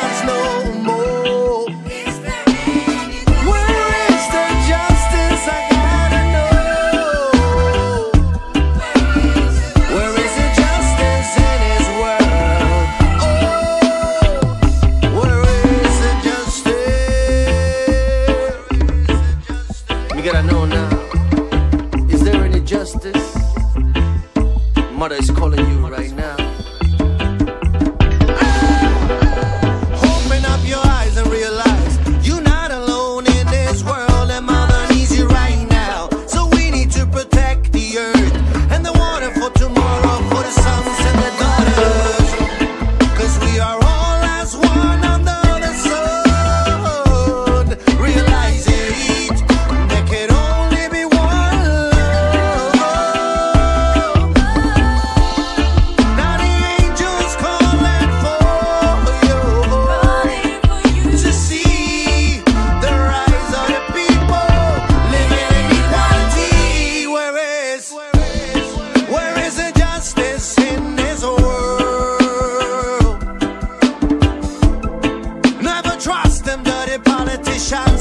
wants no more. Where is the justice? I gotta know. Where is the justice in his world? Oh, where is the justice? We gotta know now. Is there any justice? Mother is calling you right now. Open up your eyes and realize you're not alone in this world, and mother needs you right now. So we need to protect the earth and the water for tomorrow, for the sons and the daughters. Cause we are all as one under the sun. Realize it, there can only be one love. Now the angels calling for you to see the rise of the people living in equality. Where is the justice in this world? Never trust them dirty politicians.